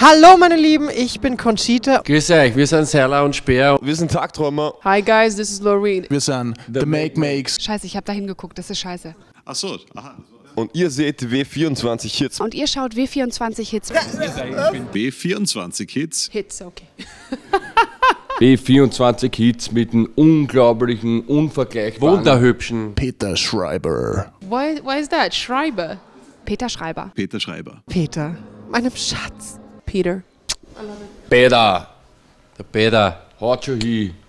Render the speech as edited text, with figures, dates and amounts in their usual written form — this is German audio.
Hallo meine Lieben, ich bin Conchita. Grüß euch, wir sind Serla und Speer. Wir sind Tagträumer. Hi guys, this is Loreen. Wir sind The Make Makes. Scheiße, ich habe da hingeguckt, das ist scheiße. Ach so, aha. Und ihr seht W24 Hits. Und ihr schaut W24 Hits. B24 Hits. Hits, okay. B24 Hits mit einem unglaublichen, unvergleichbaren, wunderhübschen Peter Schreiber. Why is that? Schreiber. Peter Schreiber. Peter Schreiber. Peter, meinem Schatz. Peter. Peter. Der Peter haut schon hin.